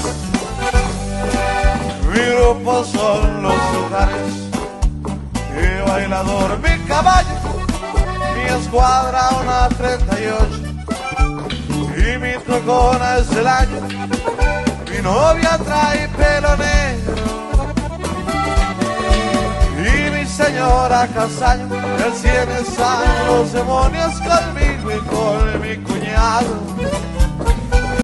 Mi grupo son los lugares, mi bailador, mi caballo, mi escuadra una 38 y mi trocona es el año. Mi novia trae pelo negro y mi señora castaño. El 100 están los demonios conmigo y con mi cuñado.